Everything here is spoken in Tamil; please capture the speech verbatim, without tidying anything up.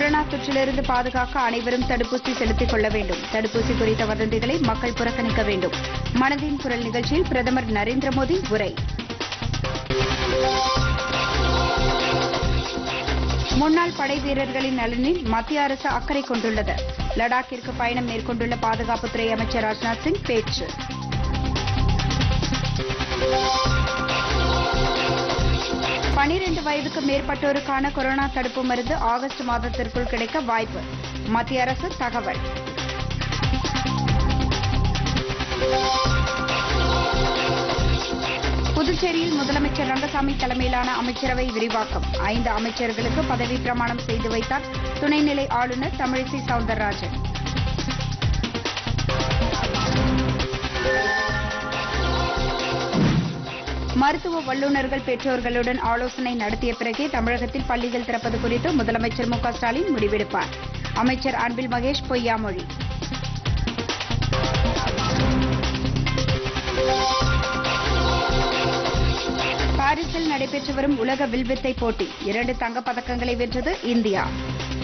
கொரோனா தொற்றிலிருந்து பாதுகாக்க அனைவரும் தடுப்பூசி செலுத்திக் கொள்ள வேண்டும். தடுப்பூசி குறித்த வதந்திகளை மக்கள் புறக்கணிக்க வேண்டும். மனதின் குரல் நிகழ்ச்சியில் பிரதமர் நரேந்திர மோடி உரை. முன்னாள் படை வீரர்களின் நலனில் மத்திய அரசு அக்கறை கொண்டுள்ளது. லடாக்கிற்கு பயணம் மேற்கொண்டுள்ள பாதுகாப்புத்துறை அமைச்சர் ராஜ்நாத் சிங் பேச்சு. பனிரண்டு வயதுக்கு மேற்பட்டோருக்கான கொரோனா தடுப்பு மருந்து ஆகஸ்ட் மாதத்திற்குள் கிடைக்க வாய்ப்பு. மத்திய அரசு தகவல். புதுச்சேரியில் முதலமைச்சர் ரங்கசாமி தலைமையிலான அமைச்சரவை விரிவாக்கம். ஐந்து அமைச்சர்களுக்கு பதவி பிரமாணம் செய்து வைத்தார் துணைநிலை ஆளுநர் தமிழிசை சவுந்தரராஜன். மருத்துவ வல்லுநர்கள் பெற்றோர்களுடன் ஆலோசனை நடத்திய பிறகே தமிழகத்தில் பள்ளிகள் திறப்பது குறித்து முதலமைச்சர் மு க ஸ்டாலின் முடிவெடுப்பார். அமைச்சர் அன்பில் மகேஷ் பொய்யாமொழி. பாரிஸில் நடைபெற்று வரும் உலக வில்வித்தை போட்டி இரண்டு தங்கப் பதக்கங்களை வென்றது இந்தியா.